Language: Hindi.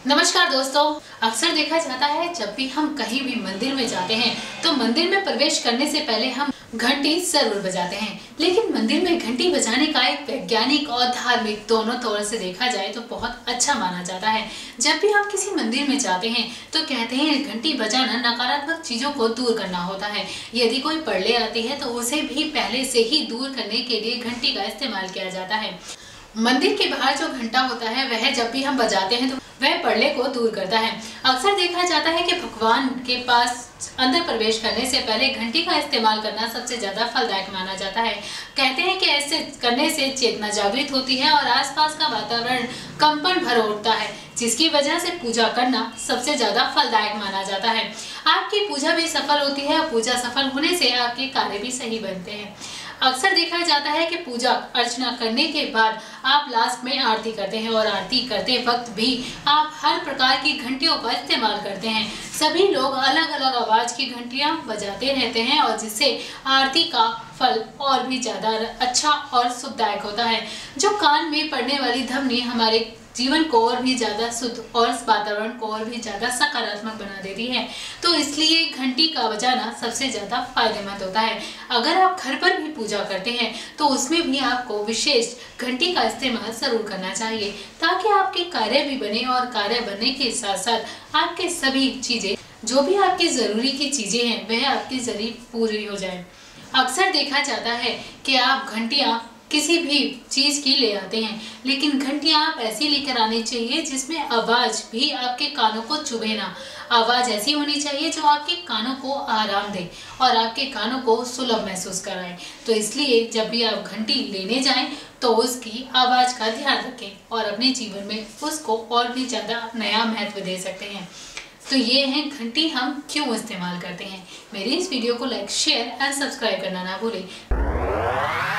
नमस्कार दोस्तों। अक्सर देखा जाता है जब भी हम कहीं भी मंदिर में जाते हैं तो मंदिर में प्रवेश करने से पहले हम घंटी जरूर बजाते हैं। लेकिन मंदिर में घंटी बजाने का एक वैज्ञानिक और धार्मिक दोनों तौर से देखा जाए तो बहुत अच्छा माना जाता है। जब भी हम किसी मंदिर में जाते हैं तो कहते हैं घंटी बजाना नकारात्मक चीजों को दूर करना होता है। यदि कोई परले आती है तो उसे भी पहले से ही दूर करने के लिए घंटी का इस्तेमाल किया जाता है। मंदिर के बाहर जो घंटा होता है वह जब भी हम बजाते हैं तो वह परले को दूर करता है। अक्सर देखा जाता है कि भगवान के पास अंदर प्रवेश करने से पहले घंटी का इस्तेमाल करना सबसे ज्यादा फलदायक माना जाता है। कहते हैं कि ऐसे करने से चेतना जागृत होती है और आसपास का वातावरण कंपन भर उठता है, जिसकी वजह से पूजा करना सबसे ज्यादा फलदायक माना जाता है। आपकी पूजा भी सफल होती है और पूजा सफल होने से आपके कार्य भी सही बनते हैं। अक्सर देखा जाता है कि पूजा अर्चना करने के बाद आप लास्ट में आरती करते हैं और आरती करते वक्त भी आप हर प्रकार की घंटियों का इस्तेमाल करते हैं। सभी लोग अलग अलग आवाज की घंटियां बजाते रहते हैं और जिससे आरती का फल और भी ज्यादा अच्छा और सुखदायक होता है। जो कान में पड़ने वाली ध्वनि हमारे जीवन को और भी ज्यादा शुद्ध और वातावरण को और भी ज्यादा सकारात्मक बना देती है। तो इसलिए घंटी का बजाना सबसे ज्यादा फायदेमंद होता है। अगर आप घर पर भी पूजा करते हैं तो उसमें भी आपको विशेष घंटी का इस्तेमाल जरूर करना चाहिए, ताकि आपके कार्य भी बने और कार्य बनने के साथ साथ आपके सभी चीजें जो भी आपकी जरूरी की चीजें हैं वह आपकी जरूरी पूरी हो जाए। अक्सर देखा जाता है कि आप घंटियां किसी भी चीज की ले आते हैं, लेकिन घंटियां आप ऐसी लेकर आनी चाहिए जिसमें आवाज भी आपके कानों को चुभे ना। आवाज ऐसी होनी चाहिए जो आपके कानों को आराम दे और आपके कानों को सुलभ महसूस कराए। तो इसलिए जब भी आप घंटी लेने जाएं तो उसकी आवाज का ध्यान रखें और अपने जीवन में उसको और भी ज्यादा नया महत्व दे सकते हैं। तो ये है घंटी हम क्यों इस्तेमाल करते हैं। मेरी इस वीडियो को लाइक, शेयर एंड सब्सक्राइब करना ना भूलें।